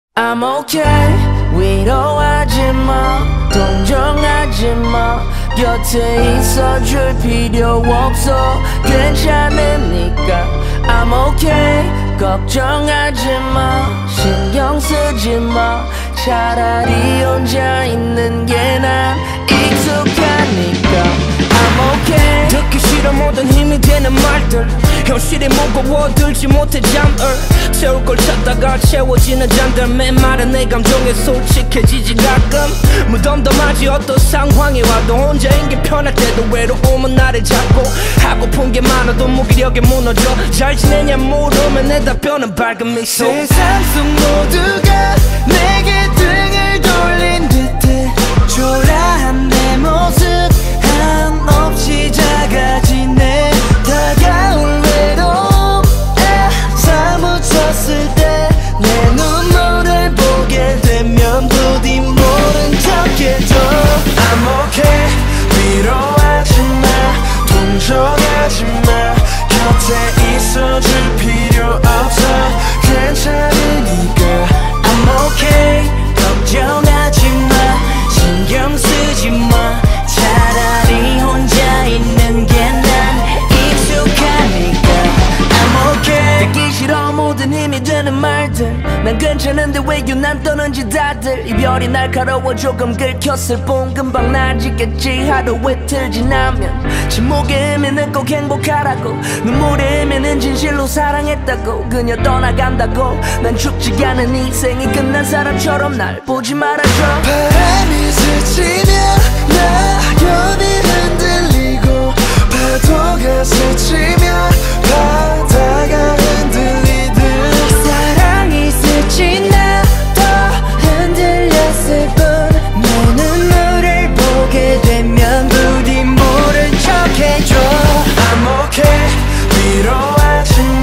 I'm okay 위로하지마 동정하지마 곁에 있어줄 필요 없어 괜찮으니까 I'm okay 걱정하지마 신경쓰지마 차라리 혼자 있는 게 난 익숙하니까 I'm okay 듣기 싫어 모든 힘이 되는 말들 현실이 무거워 들지 못해 잠을 채울 걸 찾다가 채워지는 잔들 메마른 내 감정에 솔직해지지 가끔 무덤덤하지 어떤 상황이 와도 혼자인 게 편할 때도 외로움은 나를 잡고 하고픈 게 많아도 무기력에 무너져 잘 지내냐 물으면 내 답변은 밝은 미소 세상 속 모두가 내게 등을 돌린 듯해 초라한 내 모습 한없이 작아지네 다가올 외로움에 사무쳤을 때 내 눈물을 보게 되면 부디 모른 척해줘 I'm okay 위로하지마 동정하지마 곁에 있어줄 필요 없어 괜찮으니까 I'm okay 걱정하지마 신경 쓰지마 차라리 혼자 있는 게 난 익숙하니까 I'm okay 듣기 싫어 모든 힘이 되는 말들 난 괜찮은데 왜 유난 떠는지 다들 이별이 날카로워 조금 긁혔을 뿐 금방 나아지겠지 하루 이틀 지나면 침묵의 의미는 꼭 행복하라고 눈물의 의미는 진실로 사랑했다고 그녀 떠나간다고 난 죽지 않은 인생이 끝난 사람처럼 날 보지 말아줘 바람이 스치면 낙엽이 흔들리고 파도가 스치면 바다가 흔들리듯 사랑이 스친 나도 흔들렸을 뿐 내 눈물을 보게 되면 부디 모른 척해줘 I'm okay 위로하지마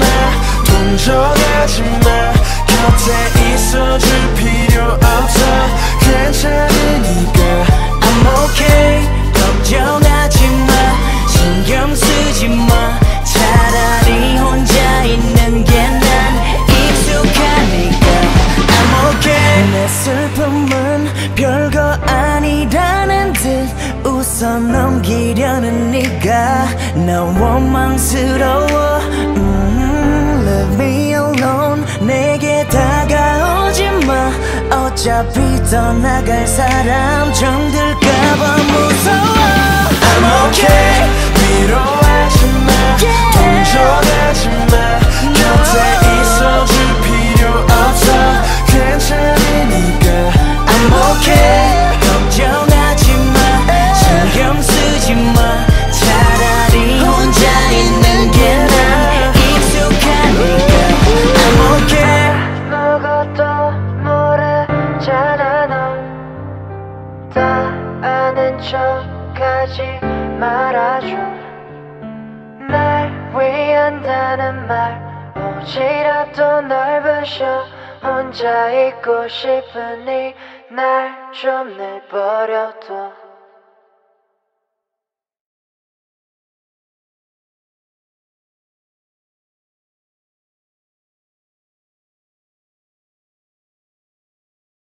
동정하지마 곁에 있어줄 필요 없어 괜찮으니까 I'm okay 걱정하지마 신경 쓰지마 차라리 혼자 있는 게 난 익숙하니까 I'm okay 내 슬픔은 별거 아니라는 듯 웃어 넘기려는 네가 난 원망스러워 Leave me alone 내게 다가오지 마 어차피 떠나갈 사람 정들까봐 무서워 I'm okay 위로하지마 동정하지마 곁에 있어줄 필요 없어 괜찮으니까 I'm okay 걱정하지마 신경 쓰지마 차라리 혼자 있는 게 난 익숙하니까 I'm okay 아무것도 모르잖아 너 다 아는 척하지 말아줘 날 위한다는 말 혹시라도 널 부셔 혼자 있고 싶으니 날 좀 내버려둬